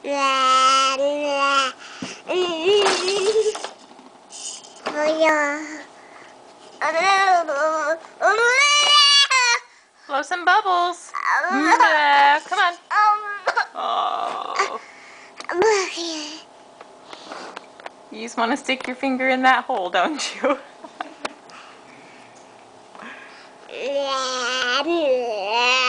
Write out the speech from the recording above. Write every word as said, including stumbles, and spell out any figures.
Blow some bubbles. Yeah, come on. Oh. You just want to stick your finger in that hole, don't you? Yeah.